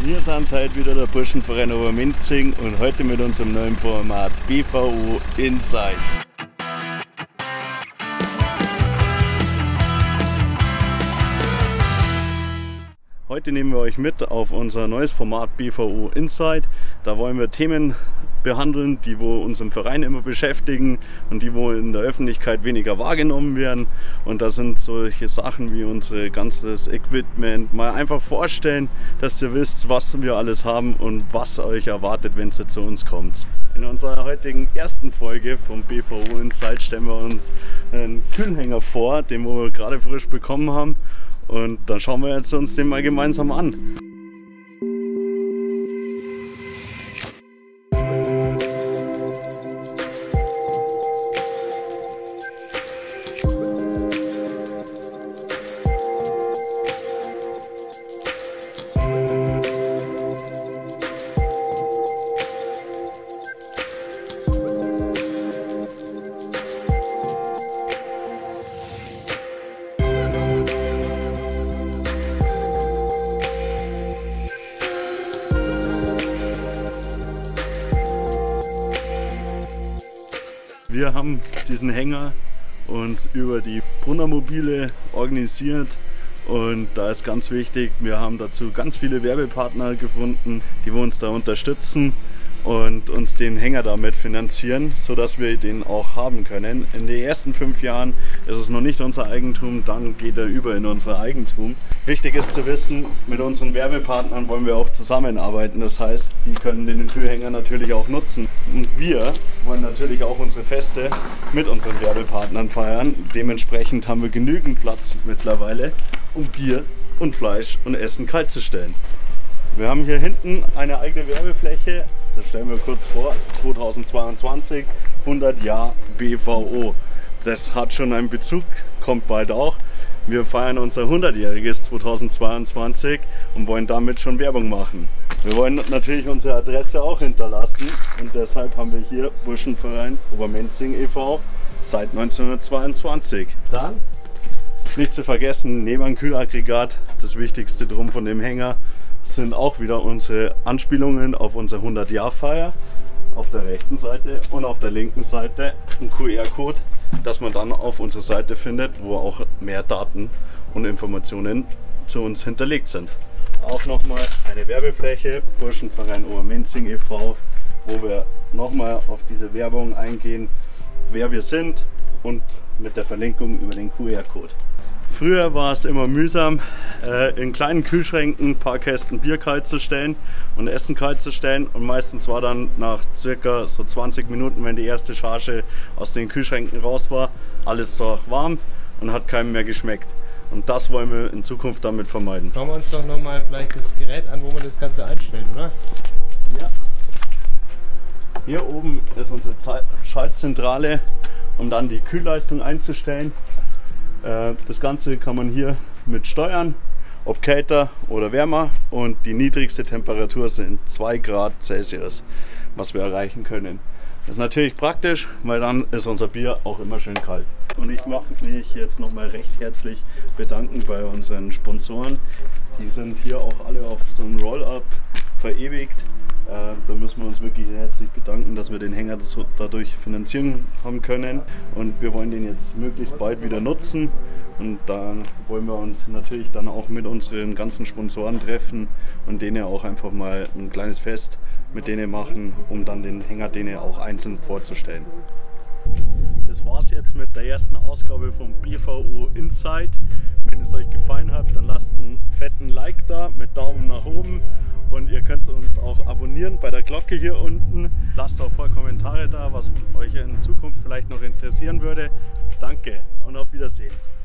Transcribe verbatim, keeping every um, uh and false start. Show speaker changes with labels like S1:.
S1: Wir sind heute wieder der Burschenverein Obermenzing und heute mit unserem neuen Format B V O Inside. Heute nehmen wir euch mit auf unser neues Format B V O Inside. Da wollen wir Themen behandeln, die wo uns im Verein immer beschäftigen und die wo in der Öffentlichkeit weniger wahrgenommen werden. Und da sind solche Sachen wie unser ganzes Equipment. Mal einfach vorstellen, dass ihr wisst, was wir alles haben und was euch erwartet, wenn ihr zu uns kommt. In unserer heutigen ersten Folge vom B V O Inside stellen wir uns einen Kühlhänger vor, den wir gerade frisch bekommen haben. Und dann schauen wir jetzt uns den mal gemeinsam an. Wir haben diesen Hänger uns über die Brunner-Mobile organisiert und da ist ganz wichtig, wir haben dazu ganz viele Werbepartner gefunden, die uns da unterstützen und uns den Hänger damit finanzieren, sodass wir den auch haben können. In den ersten fünf Jahren ist es noch nicht unser Eigentum, dann geht er über in unser Eigentum. Wichtig ist zu wissen, mit unseren Werbepartnern wollen wir auch zusammenarbeiten. Das heißt, die können den Kühlhänger natürlich auch nutzen. Und wir wollen natürlich auch unsere Feste mit unseren Werbepartnern feiern. Dementsprechend haben wir genügend Platz mittlerweile, um Bier und Fleisch und Essen kalt zu stellen. Wir haben hier hinten eine eigene Werbefläche. Das stellen wir kurz vor, zweitausendzweiundzwanzig, hundert Jahre B V O. Das hat schon einen Bezug, kommt bald auch. Wir feiern unser hundertjähriges zweitausendzweiundzwanzig und wollen damit schon Werbung machen. Wir wollen natürlich unsere Adresse auch hinterlassen und deshalb haben wir hier Burschenverein Obermenzing e V seit neunzehnhundertzweiundzwanzig. Dann nicht zu vergessen, neben dem Kühlaggregat, das Wichtigste drum von dem Hänger, sind auch wieder unsere Anspielungen auf unsere hundert-Jahr-Feier auf der rechten Seite und auf der linken Seite ein Q R-Code, das man dann auf unserer Seite findet, wo auch mehr Daten und Informationen zu uns hinterlegt sind. Auch nochmal eine Werbefläche, Burschenverein Obermenzing e V, wo wir nochmal auf diese Werbung eingehen, wer wir sind und mit der Verlinkung über den Q R-Code. Früher war es immer mühsam, in kleinen Kühlschränken ein paar Kästen Bier kalt zu stellen und Essen kalt zu stellen. Und meistens war dann nach circa so zwanzig Minuten, wenn die erste Charge aus den Kühlschränken raus war, alles so warm und hat keinem mehr geschmeckt. Und das wollen wir in Zukunft damit vermeiden.
S2: Schauen wir uns doch nochmal vielleicht das Gerät an, wo man das Ganze einstellt, oder?
S1: Ja. Hier oben ist unsere Schaltzentrale, um dann die Kühlleistung einzustellen. Das Ganze kann man hier mit steuern, ob kälter oder wärmer, und die niedrigste Temperatur sind zwei Grad Celsius, was wir erreichen können. Das ist natürlich praktisch, weil dann ist unser Bier auch immer schön kalt. Und ich möchte mich jetzt nochmal recht herzlich bedanken bei unseren Sponsoren. Die sind hier auch alle auf so einem Roll-Up verewigt. Äh, da müssen wir uns wirklich herzlich bedanken, dass wir den Hänger dadurch finanzieren haben können. Und wir wollen den jetzt möglichst bald wieder nutzen. Und dann wollen wir uns natürlich dann auch mit unseren ganzen Sponsoren treffen und denen auch einfach mal ein kleines Fest mit denen machen, um dann den Hänger denen auch einzeln vorzustellen. Das war's jetzt mit der ersten Ausgabe vom B V O Inside. Wenn es euch gefallen hat, dann lasst einen fetten Like da mit Daumen nach oben. Und ihr könnt uns auch abonnieren bei der Glocke hier unten. Lasst auch ein paar Kommentare da, was euch in Zukunft vielleicht noch interessieren würde. Danke und auf Wiedersehen.